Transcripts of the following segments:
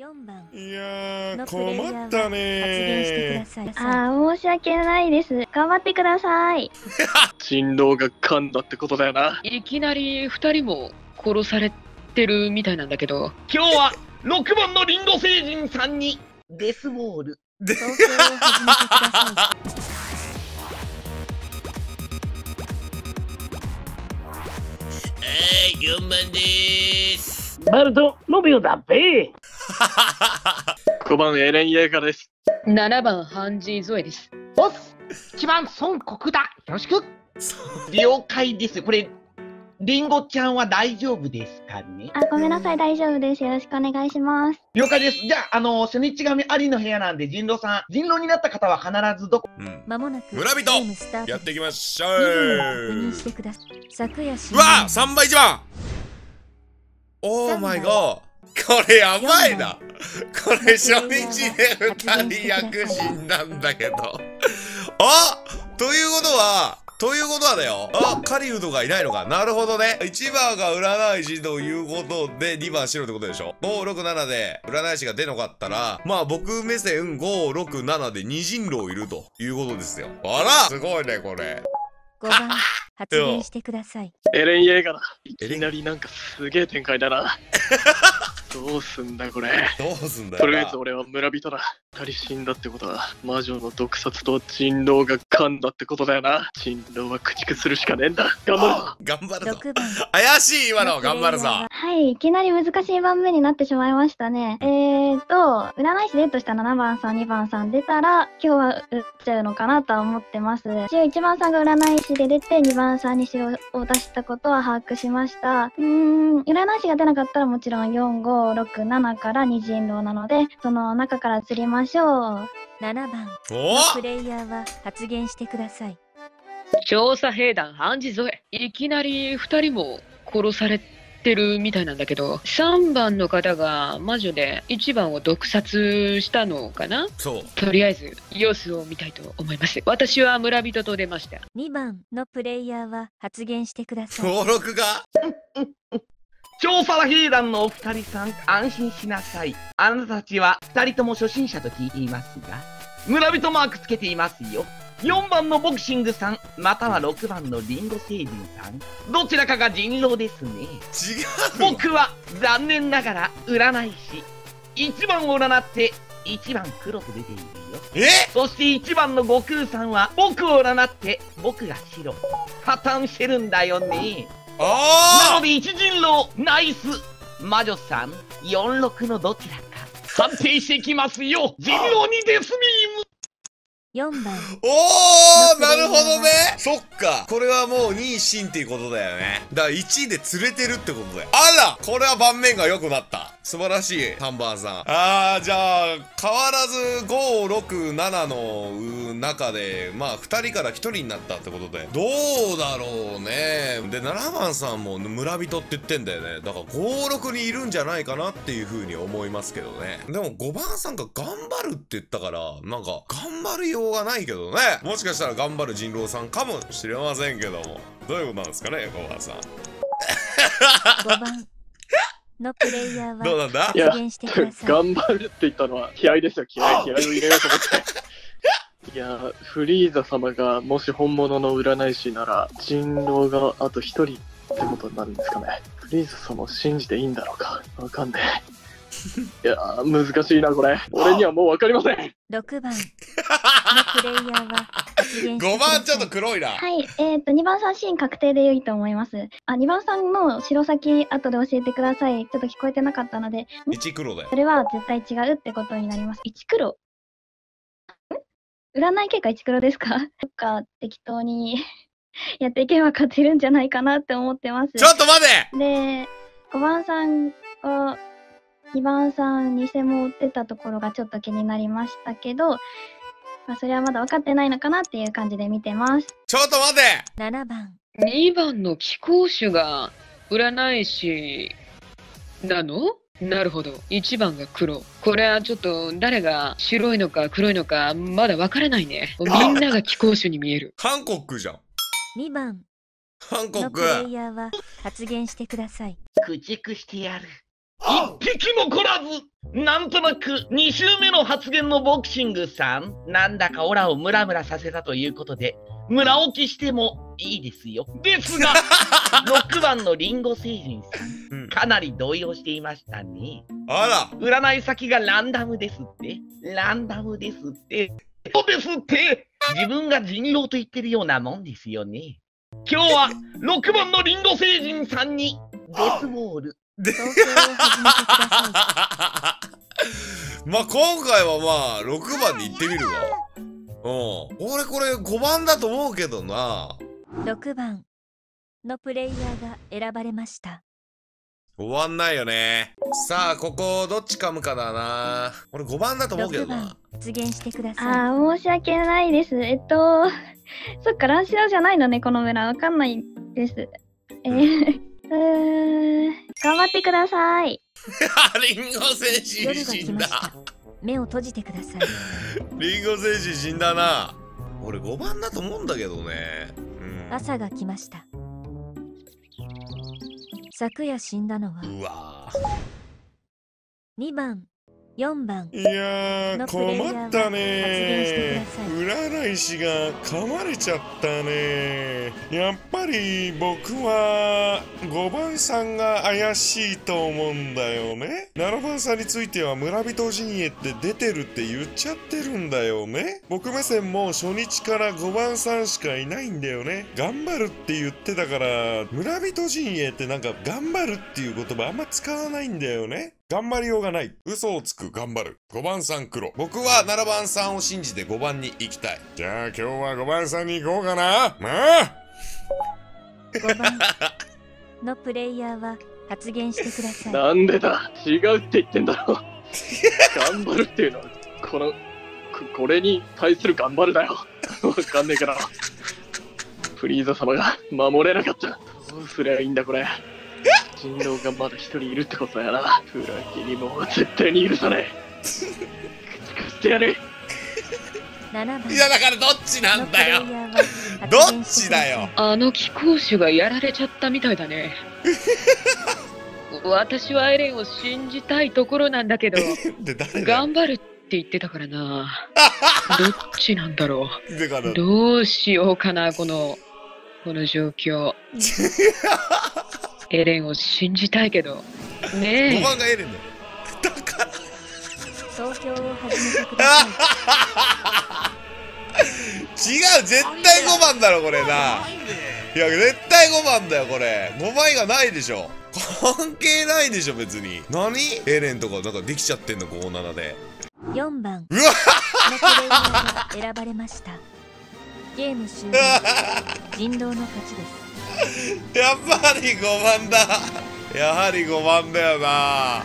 4番いやー、 のプレイヤーは困ったね発言してくだー。 さい。 申し訳ないです。頑張ってください。 人狼が噛んだってことだよな。いきなり2人も殺されてるみたいなんだけど。 今日は6番のリンゴ星人さんにデスボール。 投票を始めてくださ 4番でーす。 バルト、ロビオだべ。 5番エレン・イェーガーです。 7番ハンジーゾエです。 ボス、1番孫国だ。よろしく。了解です。これ、リンゴちゃんは大丈夫ですかね。 ごめんなさい、大丈夫です。よろしくお願いします。 了解です。じゃあ、初日紙ありの部屋なんで、人狼さん。人狼になった方は必ずどこい。間もなく村人ゲームスタートやっていきましょ身分を確認う。 してください。昨夜うわ3番1番。オーマイゴー。これやばいな。これ初日で2人躍進なんだけど。ということはだよ。狩人がいないのか。なるほどね。1番が占い師ということで、2番白ってことでしょ。5、6、7で占い師が出なかったら、まあ僕目線5、6、7で二人狼いるということですよ。あらすごいね、これ。 5番発言してください。 エレン・イェーガーだ。いきなりなんかすげえ展開だな。どうすんだこれ。 どうすんだよな。 とりあえず俺は村人だ。2人死んだってことは魔女の毒殺と人狼が噛んだってことだよな。人狼は駆逐するしかねえんだ。頑張るぞ。 頑張るぞ。 6番怪しい今の。頑張るぞ。 はい、いきなり難しい番目になってしまいましたね。占い師デッドした7番さん、2番さん出たら、今日は打っちゃうのかなとは思ってます。一応1番さんが占い師で出て、2番さんに白を出したことは把握しました。占い師が出なかったらもちろん4、5、6、7から二人狼なので、その中から釣りましょう。 7番おのプレイヤーは発言してください。 調査兵団ハンジゾエ。いきなり2人も殺されてるみたいなんだけど、3番の方が魔女で1番を毒殺したのかな。 そう。 とりあえず様子を見たいと思います。私は村人と出ました。 2番のプレイヤーは発言してください。 登録が調査兵団のお二人さん、安心しなさい。あなたたちは2人とも初心者と聞いていますが、村人マークつけていますよ。4番のボクシングさん、または6番のリンゴ星人さん、どちらかが人狼ですね。 違う。 僕は残念ながら占い師。1番を占って1番黒と出ているよ。そして1番の悟空さんは僕を占って僕が白。破綻してるんだよね。なので一人狼ナイス。魔女さん46のどちらか判定していきますよ。人狼にデスビーム。 4番なるほどね。そっか。これはもう2位シンっていうことだよね。だから1位で釣れてるってことだよ。あらこれは盤面が良くなった。素晴らしい、ハンバーさん。じゃあ、変わらず5、6、7の中で、まあ、2人から1人になったってことで。どうだろうね。で、7番さんも村人って言ってんだよね。だから5、6にいるんじゃないかなっていう風に思いますけどね。でも5番さんが頑張るって言ったから、なんか、頑張りようがないけどね。もしかしたら頑張る人狼さんかもしれませんけども。どういうことなんですかね、5番さん。 5番のプレイヤーはどうなんだ。 発言してください。 頑張るって言ったのは気合ですよ。気合を入れようと思って。いやフリーザ様がもし本物の占い師なら人狼があと1人ってことになるんですかね。フリーザ様を信じていいんだろうか。わかんねえ。いや難しいなこれ。俺にはもうわかりません。 6番のプレイヤーは発言してください。 5番ちょっと黒いな。 はい、2番さんシーン確定でいいと思います。2番さんの白先後で教えてください。ちょっと聞こえてなかったので。 1黒だよそ。れは絶対違うってことになります。1黒占い結果1黒ですか？そっか、適当にやっていけば勝てるんじゃないかなって思ってます。 ちょっと待て。 で、5番さんが2番さん偽物を売ってたところがちょっと気になりましたけど、それはまだ分かってないのかなっていう感じで見てます。 ちょっと待て。 7番 2番の貴公子が占い師なの？なるほど。1番が黒。これはちょっと誰が白いのか黒いのかまだわからないね。みんなが貴公子に見える。 韓国じゃん。 2番韓国。 のプレイヤーは発言してください。 駆逐してやる。 一匹も来らず。なんとなく2週目の発言のボクシングさん、なんだかオラをムラムラさせたということで、村置きしてもいいですよ。ですが、6番のリンゴ星人さん、かなり動揺していましたね。 あら、 占い先がランダムですって。ランダムですって。そうですって。自分が人狼と言ってるようなもんですよね。今日は6番のリンゴ星人さんにデスボール。 投票を始めてくださまあ今回はまあ6番に行ってみるわ。俺これ5番だと思うけどな。 い。6番のプレイヤーが選ばれました。 終わんないよね。さあここどっち噛むかだな。俺5番だと思うけど 6番な。 発言してください。 申し訳ないです。そっか、乱視じゃないのね、この村。わかんないです。頑張ってください。 リンゴ星人夜が死んだ。 来ました。目を閉じてください。 リンゴ星人死んだな。俺5番だと思うんだけどね。 朝が来ました。昨夜死んだのはうわ 2番、4番。 いやー、困ったねー。占い師が噛まれちゃったねー。やっぱり僕は5番さんが怪しいと思うんだよね。7番さんについては村人陣営って出てるって言っちゃってるんだよね。僕目線も初日から5番さんしかいないんだよね。頑張るって言ってたから、村人陣営ってなんか頑張るっていう言葉あんま使わないんだよね。頑張りようがない。嘘をつく頑張る。5番さん黒。 僕は7番さんを信じて5番に行きたい。 じゃあ今日は5番さんに行こうかな。まあ 5番のプレイヤーは発言してください。 なんでだ、違うって言ってんだろ。頑張るっていうのは、これに対する頑張るだよ。わかんねえから。フリーザ様が守れなかった。どうすりゃいいんだこれ。人狼がまだ一人いるってことやな。裏切りも絶対に許さねえ。駆逐してやる。 7番いやだからどっちなんだよ。どっちだよ。 あの貴公子がやられちゃったみたいだね。私はエレンを信じたいところなんだけど、 で誰だよ。 頑張るって言ってたからな。どっちなんだろでかう。どうしようかな、この状況。エレンを信じたいけどねえ。 5番がエレンだよ。だから投票を始めてください。 違う、絶対5番だろこれな。いや絶対5番だよこれ。5番以外ないでしょ。関係ないでしょ別に。何エレンとかなんかできちゃってんの57で。 4番うわのプレイヤーが選ばれました。ゲーム終了。人狼の勝ちです。 やっぱり5番だ。やはり5番だよな。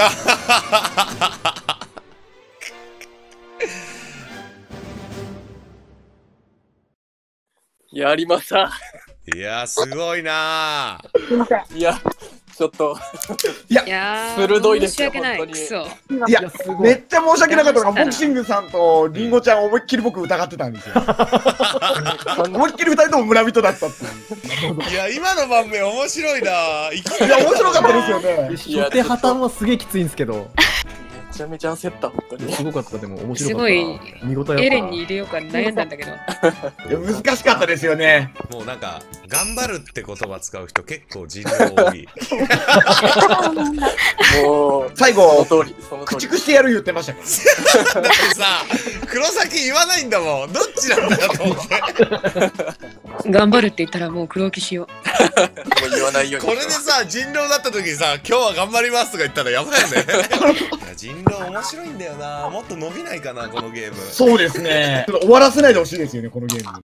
やりました。 いやすごいな。 いや、ちょっといや鋭いですよ申し訳ない。 本当にクソ。 いや、めっちゃ申し訳なかったのが、ボクシングさんとリンゴちゃん思いっきり僕疑ってたんですよ。思いっきり2人とも村人だったっていう。 いや今の盤面面白いな。いいや、面白かったですよね。 初手破綻はすげえきついんですけど。 めちゃめちゃ焦った、本当に。 すごかった、でも面白かった。 すごい見応えあった。 エレンに入れようか悩んだんだけど。 いや、難しかったですよね。 もうなんか頑張るって言葉使う人結構人狼多い。 もう最後、 その通り。 駆逐してやる言ってましたから。 だってさ、黒崎言わないんだもん。どっちなんだよと思って。 頑張るって言ったらもう黒置きしよう。 もう言わないように。 これでさ、人狼だった時にさ、今日は頑張りますとか言ったらやばいよね。いや人狼面白いんだよな。もっと伸びないかな、このゲーム。 そうですね。ちょっと終わらせないでほしいですよね、このゲーム。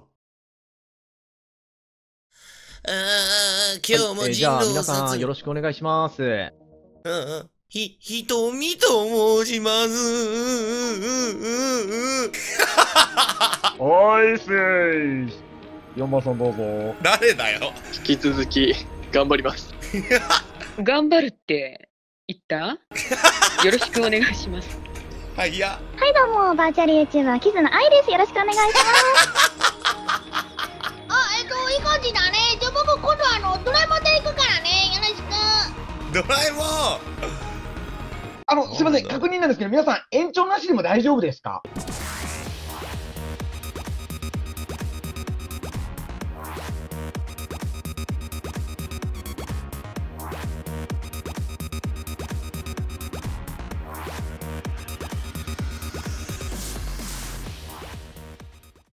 今日もじゃあ皆さんよろしくお願いします。 ひとみと申します。 おいせーい。4番さんどうぞ。 誰だよ。 引き続き頑張ります。 頑張るって言った？よろしくお願いします。 はい、いや。 はい、どうも、バーチャル YouTuber、キズナアイです。よろしくお願いします。 いい感じだね。じゃあ僕今度ドラえもんで行くからね。よろしく。 ドドラえもん。 すいません、確認なんですけど、皆さん、延長なしでも大丈夫ですか？